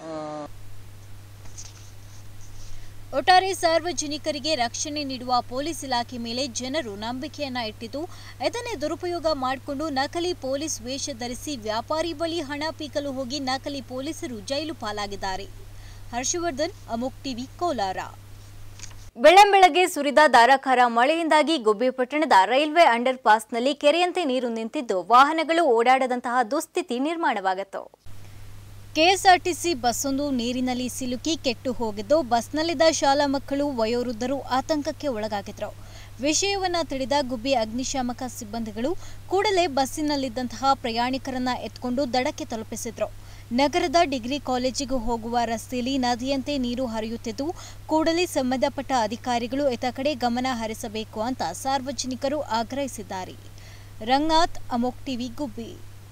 ಒಟ್ಟಾರೆ ಸಾರ್ವಜನಿಕರಿಗೆ ರಕ್ಷಣೆ ನೀಡುವ ಪೊಲೀಸ್ ಇಲಾಖೆ ಮೇಲೆ ಜನರು ನಂಬಿಕೆಯನ್ನ ಇಟ್ಟಿದ್ದು ಇದನ್ನೇ ದುರುಪಯೋಗ ಮಾಡಿಕೊಂಡು ನಕಲಿ ಪೊಲೀಸ್ ವೇಷ ಧರಿಸಿ ವ್ಯಾಪಾರಿ ಬಳಿ ಹಣ ಪೀಕಲು ಹೋಗಿ ನಕಲಿ ಪೊಲೀಸರು ಜೈಲು ಪಾಲಾಗಿದ್ದಾರೆ. ಹರ್ಷವರ್ಧನ್, ಅಮೋಕ್ ಟಿವಿ, ಕೋಲಾರ. ಬೆಳ್ಳಂಬೆಳಗ್ಗೆ ಸುರಿದ ಧಾರಾಕಾರ ಮಳೆಯಿಂದಾಗಿ ಗುಬ್ಬಿ ಪಟ್ಟಣದ ರೈಲ್ವೆ ಅಂಡರ್ ಪಾಸ್ನಲ್ಲಿ ಕೆರೆಯಂತೆ ನೀರು ನಿಂತಿದ್ದು ವಾಹನಗಳು ಓಡಾಡದಂತಹ ದುಸ್ಥಿತಿ ನಿರ್ಮಾಣವಾಗಿತ್ತು. ಕೆಎಸ್ಆರ್ಟಿಸಿ ಬಸ್ಸೊಂದು ನೀರಿನಲ್ಲಿ ಸಿಲುಕಿ ಕೆಟ್ಟು ಹೋಗಿದ್ದು ಬಸ್ನಲ್ಲಿದ್ದ ಶಾಲಾ ಮಕ್ಕಳು, ವಯೋವೃದ್ಧರು ಆತಂಕಕ್ಕೆ ಒಳಗಾಗಿದ್ರು. ವಿಷಯವನ್ನ ತಿಳಿದ ಗುಬ್ಬಿ ಅಗ್ನಿಶಾಮಕ ಸಿಬ್ಬಂದಿಗಳು ಕೂಡಲೇ ಬಸ್ಸಿನಲ್ಲಿದ್ದಂತಹ ಪ್ರಯಾಣಿಕರನ್ನ ಎತ್ಕೊಂಡು ದಡಕ್ಕೆ ತಲುಪಿಸಿದ್ರು. ನಗರದ ಡಿಗ್ರಿ ಕಾಲೇಜಿಗೆ ಹೋಗುವ ರಸ್ತೆಯಲ್ಲಿ ನದಿಯಂತೆ ನೀರು ಹರಿಯುತ್ತಿದ್ದು ಕೂಡಲೇ ಸಂಬಂಧಪಟ್ಟ ಅಧಿಕಾರಿಗಳು ಇತ್ತ ಕಡೆ ಗಮನ ಹರಿಸಬೇಕು ಅಂತ ಸಾರ್ವಜನಿಕರು ಆಗ್ರಹಿಸಿದ್ದಾರೆ. ರಂಗನಾಥ್, ಅಮೋಕ್ ಟಿವಿ, ಗುಬ್ಬಿ.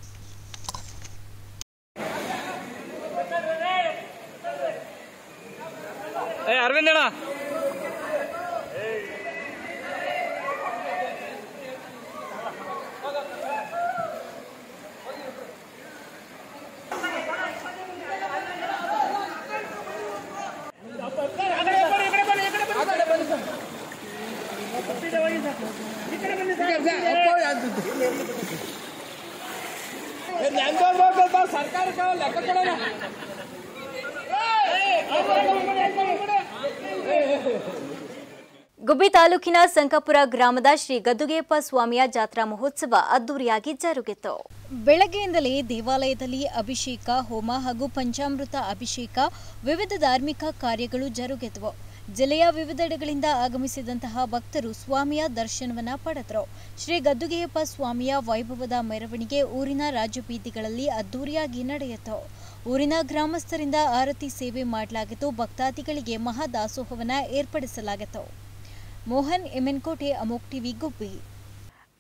ಅರವಿಂದಣ್ಣ ಗುಬ್ಬಿ ತಾಲೂಕಿನ ಸಂಕಪುರ ಗ್ರಾಮದ ಶ್ರೀ ಗದ್ದುಗೆಯಪ್ಪ ಸ್ವಾಮಿಯ ಜಾತ್ರಾ ಮಹೋತ್ಸವ ಅದ್ದೂರಿಯಾಗಿ ಜರುಗಿತು. ಬೆಳಗ್ಗೆಯಿಂದಲೇ ದೇವಾಲಯದಲ್ಲಿ ಅಭಿಷೇಕ, ಹೋಮ ಹಾಗೂ ಪಂಚಾಮೃತ ಅಭಿಷೇಕ, ವಿವಿಧ ಧಾರ್ಮಿಕ ಕಾರ್ಯಗಳು ಜರುಗಿದವು. ಜಿಲ್ಲೆಯ ವಿವಿಧೆಡೆಗಳಿಂದ ಆಗಮಿಸಿದಂತಹ ಭಕ್ತರು ಸ್ವಾಮಿಯ ದರ್ಶನವನ್ನ ಪಡೆದರು. ಶ್ರೀ ಗದ್ದುಗೆಯಪ್ಪ ಸ್ವಾಮಿಯ ವೈಭವದ ಮೆರವಣಿಗೆ ಊರಿನ ರಾಜಬೀದಿಗಳಲ್ಲಿ ಅದ್ದೂರಿಯಾಗಿ ನಡೆಯಿತು. ಊರಿನ ಗ್ರಾಮಸ್ಥರಿಂದ ಆರತಿ ಸೇವೆ ಮಾಡಲಾಗಿದ್ದು ಭಕ್ತಾದಿಗಳಿಗೆ ಮಹಾದಾಸೋಹವನ್ನ ಏರ್ಪಡಿಸಲಾಗಿತ್ತು. ಮೋಹನ್, ಎಮ್ಮೆನ್ಕೋಟೆ, ಅಮೋಕ್ ಟಿವಿ, ಗುಬ್ಬಿ.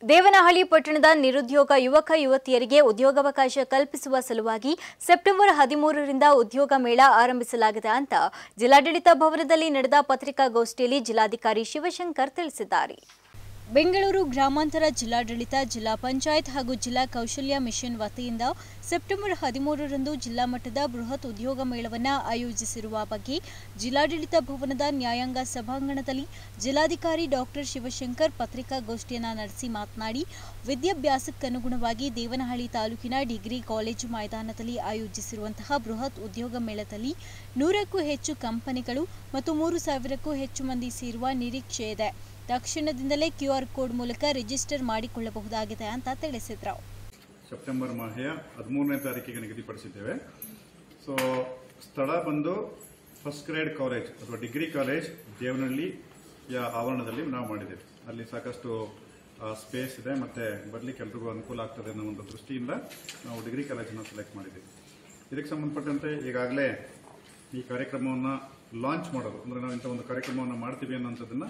ದೇವನಹಳ್ಳಿ ಪಟ್ಟಣದ ನಿರುದ್ಯೋಗ ಯುವಕ ಯುವತಿಯರಿಗೆ ಉದ್ಯೋಗಾವಕಾಶ ಕಲ್ಪಿಸುವ ಸಲುವಾಗಿ ಸೆಪ್ಟೆಂಬರ್ 13ರಿಂದ ಉದ್ಯೋಗ ಮೇಳ ಆರಂಭಿಸಲಾಗಿದೆ ಅಂತ ಜಿಲ್ಲಾಡಳಿತ ಭವನದಲ್ಲಿ ನಡೆದ ಪತ್ರಿಕಾಗೋಷ್ಠಿಯಲ್ಲಿ ಜಿಲ್ಲಾಧಿಕಾರಿ ಶಿವಶಂಕರ್ ತಿಳಿಸಿದ್ದಾರೆ. ಬೆಂಗಳೂರು ಗ್ರಾಮಾಂತರ ಜಿಲ್ಲಾಡಳಿತ, ಜಿಲ್ಲಾ ಪಂಚಾಯತ್ ಹಾಗೂ ಜಿಲ್ಲಾ ಕೌಶಲ್ಯ ಮಿಷನ್ ವತಿಯಿಂದ ಸೆಪ್ಟೆಂಬರ್ 13ರಂದು ಜಿಲ್ಲಾ ಮಟ್ಟದ ಬೃಹತ್ ಉದ್ಯೋಗ ಮೇಳವನ್ನು ಆಯೋಜಿಸಿರುವ ಬಗ್ಗೆ ಜಿಲ್ಲಾಡಳಿತ ಭವನದ ನ್ಯಾಯಾಂಗ ಸಭಾಂಗಣದಲ್ಲಿ ಜಿಲ್ಲಾಧಿಕಾರಿ ಡಾಕ್ಟರ್ ಶಿವಶಂಕರ್ ಪತ್ರಿಕಾಗೋಷ್ಠಿಯನ್ನು ನಡೆಸಿ ಮಾತನಾಡಿ, ವಿದ್ಯಾಭ್ಯಾಸಕ್ಕನುಗುಣವಾಗಿ ದೇವನಹಳ್ಳಿ ತಾಲೂಕಿನ ಡಿಗ್ರಿ ಕಾಲೇಜು ಮೈದಾನದಲ್ಲಿ ಆಯೋಜಿಸಿರುವಂತಹ ಬೃಹತ್ ಉದ್ಯೋಗ ಮೇಳದಲ್ಲಿ 100ಕ್ಕೂ ಹೆಚ್ಚು ಕಂಪನಿಗಳು ಮತ್ತು 3000ಕ್ಕೂ ಹೆಚ್ಚು ಮಂದಿ ಸೇರುವ ನಿರೀಕ್ಷೆ ಇದೆ. ತಕ್ಷಣದಿಂದಲೇ QR ಕೋಡ್ ಮೂಲಕ ರಿಜಿಸ್ಟರ್ ಮಾಡಿಕೊಳ್ಳಬಹುದಾಗಿದೆ ಅಂತ ತಿಳಿಸಿದರು. ಸೆಪ್ಟೆಂಬರ್ ಮಾಹೆಯ 13ನೇ ತಾರೀಕಿಗೆ ನಿಗದಿಪಡಿಸಿದ್ದೇವೆ. ಸೊ ಸ್ಥಳ ಬಂದು ಫಸ್ಟ್ ಗ್ರೇಡ್ ಕಾಲೇಜ್ ಅಥವಾ ಡಿಗ್ರಿ ಕಾಲೇಜ್ ದೇವನಹಳ್ಳಿಯ ಆವರಣದಲ್ಲಿ ನಾವು ಮಾಡಿದ್ದೇವೆ. ಅಲ್ಲಿ ಸಾಕಷ್ಟು ಸ್ಪೇಸ್ ಇದೆ ಮತ್ತೆ ಬರಲಿಕ್ಕೆ ಎಲ್ರಿಗೂ ಅನುಕೂಲ ಆಗ್ತದೆ ಅನ್ನೋ ಒಂದು ದೃಷ್ಟಿಯಿಂದ ನಾವು ಡಿಗ್ರಿ ಕಾಲೇಜನ್ನು ಸೆಲೆಕ್ಟ್ ಮಾಡಿದ್ದೀವಿ. ಇದಕ್ಕೆ ಸಂಬಂಧಪಟ್ಟಂತೆ ಈಗಾಗಲೇ ಈ ಕಾರ್ಯಕ್ರಮವನ್ನು ಲಾಂಚ್ ಮಾಡೋದು ಅಂದರೆ ನಾವು ಇಂಥ ಒಂದು ಕಾರ್ಯಕ್ರಮವನ್ನು ಮಾಡ್ತೀವಿ ಅನ್ನೋಂಥದ್ದನ್ನು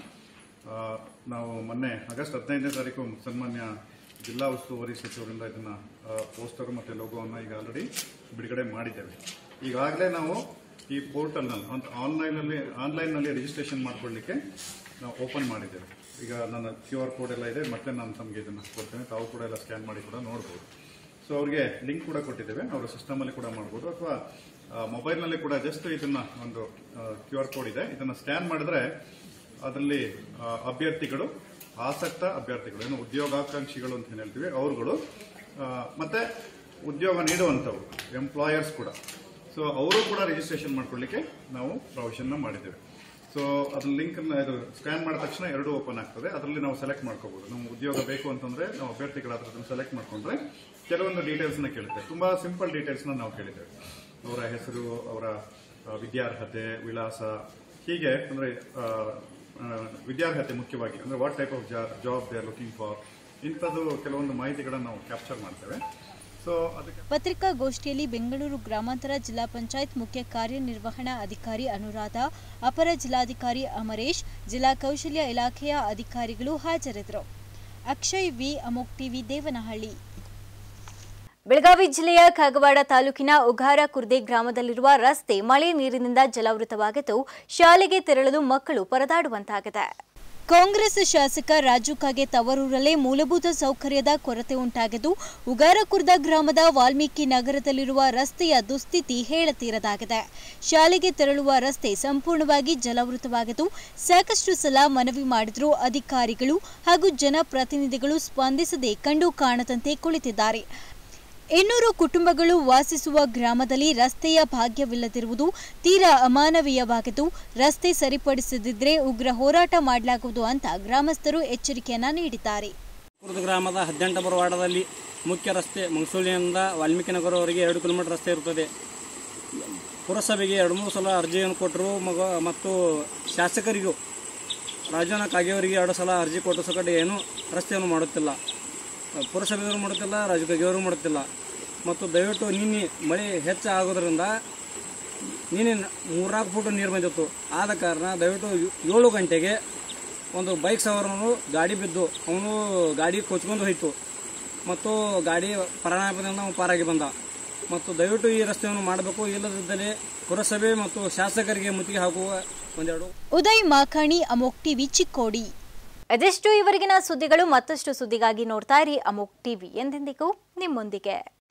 ನಾವು ಮೊನ್ನೆ ಆಗಸ್ಟ್ 15ನೇ ತಾರೀಕು ಸನ್ಮಾನ್ಯ ಜಿಲ್ಲಾ ಉಸ್ತುವಾರಿ ಸಚಿವರಿಂದ ಇದನ್ನು ಪೋಸ್ಟರ್ ಮತ್ತು ಲೋಗೋವನ್ನು ಈಗ ಆಲ್ರೆಡಿ ಬಿಡುಗಡೆ ಮಾಡಿದ್ದೇವೆ. ಈಗಾಗಲೇ ನಾವು ಈ ಪೋರ್ಟಲ್ನಲ್ಲಿ ಆನ್ಲೈನ್ನಲ್ಲಿ ರಿಜಿಸ್ಟ್ರೇಷನ್ ಮಾಡ್ಕೊಳ್ಳಿಕ್ಕೆ ನಾವು ಓಪನ್ ಮಾಡಿದ್ದೇವೆ. ಈಗ ನನ್ನ QR ಕೋಡ್ ಎಲ್ಲ ಇದೆ, ಮತ್ತೆ ನಾನು ತಮಗೆ ಇದನ್ನು ಕೊಡ್ತೇನೆ, ತಾವು ಕೂಡ ಎಲ್ಲ ಸ್ಕ್ಯಾನ್ ಮಾಡಿ ಕೂಡ ನೋಡ್ಬೋದು. ಸೊ ಅವ್ರಿಗೆ ಲಿಂಕ್ ಕೂಡ ಕೊಟ್ಟಿದ್ದೇವೆ, ಅವರ ಸಿಸ್ಟಮಲ್ಲಿ ಕೂಡ ಮಾಡ್ಬೋದು ಅಥವಾ ಮೊಬೈಲ್ನಲ್ಲಿ ಕೂಡ ಜಸ್ಟ್ ಇದನ್ನ ಒಂದು QR ಕೋಡ್ ಇದೆ, ಇದನ್ನು ಸ್ಕ್ಯಾನ್ ಮಾಡಿದ್ರೆ ಅದರಲ್ಲಿ ಅಭ್ಯರ್ಥಿಗಳು, ಆಸಕ್ತ ಅಭ್ಯರ್ಥಿಗಳು, ಏನು ಉದ್ಯೋಗಾಕಾಂಕ್ಷಿಗಳು ಅಂತ ಏನು ಹೇಳ್ತೀವಿ ಅವರುಗಳು, ಮತ್ತೆ ಉದ್ಯೋಗ ನೀಡುವಂಥವ್ರು ಎಂಪ್ಲಾಯರ್ಸ್ ಕೂಡ, ಸೊ ಅವರು ಕೂಡ ರಿಜಿಸ್ಟ್ರೇಷನ್ ಮಾಡ್ಕೊಳ್ಳಿಕ್ಕೆ ನಾವು ಪ್ರಾವಿಷನ್ನ ಮಾಡಿದ್ದೇವೆ. ಸೊ ಅದ್ರ ಲಿಂಕ್ ಇದು ಸ್ಕ್ಯಾನ್ ಮಾಡಿದ ತಕ್ಷಣ ಎರಡು ಓಪನ್ ಆಗ್ತದೆ. ಅದರಲ್ಲಿ ನಾವು ಸೆಲೆಕ್ಟ್ ಮಾಡ್ಕೋಬಹುದು. ನಮ್ಗೆ ಉದ್ಯೋಗ ಬೇಕು ಅಂತಂದ್ರೆ ನಾವು ಅಭ್ಯರ್ಥಿಗಳಾದ್ರೆ ಅದನ್ನು ಸೆಲೆಕ್ಟ್ ಮಾಡ್ಕೊಂಡ್ರೆ ಕೆಲವೊಂದು ಡೀಟೇಲ್ಸ್ನ ಕೇಳುತ್ತೆ. ತುಂಬಾ ಸಿಂಪಲ್ ಡೀಟೇಲ್ಸ್ನ ನಾವು ಕೇಳಿದ್ದೇವೆ. ಅವರ ಹೆಸರು, ಅವರ ವಿದ್ಯಾರ್ಹತೆ, ವಿಳಾಸ, ಹೀಗೆ ಅಂದ್ರೆ ವಿದ್ಯಾರ್ಹತೆ ಮುಖ್ಯವಾಗಿ ಅಂದ್ರೆ what type of job they are looking for, ಇಂಥದ್ದು ಕೆಲವೊಂದು ಮಾಹಿತಿಗಳನ್ನು ನಾವು ಕ್ಯಾಪ್ಚರ್ ಮಾಡ್ತೇವೆ. ಸೊ ಪತ್ರಿಕಾಗೋಷ್ಠಿಯಲ್ಲಿ ಬೆಂಗಳೂರು ಗ್ರಾಮಾಂತರ ಜಿಲ್ಲಾ ಪಂಚಾಯತ್ ಮುಖ್ಯ ಕಾರ್ಯನಿರ್ವಹಣಾ ಅಧಿಕಾರಿ ಅನುರಾಧ, ಅಪರ ಜಿಲ್ಲಾಧಿಕಾರಿ ಅಮರೇಶ್, ಜಿಲ್ಲಾ ಕೌಶಲ್ಯ ಇಲಾಖೆಯ ಅಧಿಕಾರಿಗಳು ಹಾಜರಿದ್ದರು. Akshay V, Amogh TV, Devanahalli. ಬೆಳಗಾವಿ ಜಿಲ್ಲೆಯ ಕಾಗವಾಡ ತಾಲೂಕಿನ ಉಗಾರ ಕುರ್ದೆ ಗ್ರಾಮದಲ್ಲಿರುವ ರಸ್ತೆ ಮಳೆ ನೀರಿನಿಂದ ಜಲಾವೃತವಾಗಿದ್ದು ಶಾಲೆಗೆ ತೆರಳಲು ಮಕ್ಕಳು ಪರದಾಡುವಂತಾಗಿದೆ. ಕಾಂಗ್ರೆಸ್ ಶಾಸಕ ರಾಜು ಕಾಗೆ ತವರೂರಲ್ಲೇ ಮೂಲಭೂತ ಸೌಕರ್ಯದ ಕೊರತೆ ಉಂಟಾಗಿದ್ದು ಉಗಾರಕುರ್ದ ಗ್ರಾಮದ ವಾಲ್ಮೀಕಿ ನಗರದಲ್ಲಿರುವ ರಸ್ತೆಯ ದುಸ್ಥಿತಿ ಹೇಳತೀರದಾಗಿದೆ. ಶಾಲೆಗೆ ತೆರಳುವ ರಸ್ತೆ ಸಂಪೂರ್ಣವಾಗಿ ಜಲಾವೃತವಾಗಿದ್ದು ಸಾಕಷ್ಟು ಸಲ ಮನವಿ ಮಾಡಿದರೂ ಅಧಿಕಾರಿಗಳು ಹಾಗೂ ಜನಪ್ರತಿನಿಧಿಗಳು ಸ್ಪಂದಿಸದೆ ಕಂಡು ಕಾಣದಂತೆ ಕುಳಿತಿದ್ದಾರೆ. 200 ಕುಟುಂಬಗಳು ವಾಸಿಸುವ ಗ್ರಾಮದಲ್ಲಿ ರಸ್ತೆಯ ಭಾಗ್ಯವಿಲ್ಲದಿರುವುದು ತೀರಾ ಅಮಾನವೀಯವಾಗಿದ್ದು ರಸ್ತೆ ಸರಿಪಡಿಸದಿದ್ದರೆ ಉಗ್ರ ಹೋರಾಟ ಮಾಡಲಾಗುವುದು ಅಂತ ಗ್ರಾಮಸ್ಥರು ಎಚ್ಚರಿಕೆಯನ್ನ ನೀಡಿದ್ದಾರೆ. ಗ್ರಾಮದ 18 ನಂಬರ್ ವಾರ್ಡದಲ್ಲಿ ಮುಖ್ಯ ರಸ್ತೆ ಮಂಗಸೂಳಿನಿಂದ ವಾಲ್ಮೀಕಿ ನಗರವರೆಗೆ 2 ಕಿಲೋಮೀಟರ್ ರಸ್ತೆ ಇರುತ್ತದೆ. ಪುರಸಭೆಗೆ 2-3 ಸಲ ಅರ್ಜಿಯನ್ನು ಕೊಟ್ಟರು ಮತ್ತು ಶಾಸಕರಿಗೂ ರಾಜನ ಕಾಗೆಯವರಿಗೆ 2 ಸಲ ಅರ್ಜಿ ಕೊಟ್ಟು ಸಕಟ ಏನೂ ರಸ್ತೆಯನ್ನು ಮಾಡುತ್ತಿಲ್ಲ. ಪುರಸಭೆಯವರು ಮಾಡುತ್ತಿಲ್ಲ, ರಾಜಕಾಗಿಯವರು ಮಾಡುತ್ತಿಲ್ಲ. ಮತ್ತು ದಯವಿಟ್ಟು ನಿನ್ನೆ ಮಳೆ ಹೆಚ್ಚಾಗೋದ್ರಿಂದ ನಿನ್ನೆ 3-4 ಫುಟ್ ನೀರು ಬಂದಿತ್ತು. ಆದ ಕಾರಣ ದಯವಿಟ್ಟು 7 ಗಂಟೆಗೆ ಒಂದು ಬೈಕ್ ಸವಾರನು ಗಾಡಿ ಬಿದ್ದು ಅವನು ಗಾಡಿ ಕೊಚ್ಕೊಂಡು ಹೋಯಿತು ಮತ್ತು ಗಾಡಿ ಪರಿಣಾಮದಿಂದ ಅವನು ಪಾರಾಗಿ ಬಂದ. ಮತ್ತು ದಯವಿಟ್ಟು ಈ ರಸ್ತೆಯನ್ನು ಮಾಡಬೇಕು, ಇಲ್ಲದಿದ್ದರೆ ಪುರಸಭೆ ಮತ್ತು ಶಾಸಕರಿಗೆ ಮುತ್ತಿಗೆ ಹಾಕುವ ಒಂದೆರಡು. ಉದಯ್ ಮಾಕಾಣಿ, ಅಮೋಕ್ ಟಿವಿ, ಚಿಕ್ಕೋಡಿ. ಅದೆಷ್ಟು ಇವರೆಗಿನ ಸುದ್ದಿಗಳು. ಮತ್ತಷ್ಟು ಸುದ್ದಿಗಾಗಿ ನೋಡ್ತಾ ಇರಿ ಅಮೋಕ್ ಟಿವಿ, ಎಂದೆಂದಿಗೂ ನಿಮ್ಮೊಂದಿಗೆ.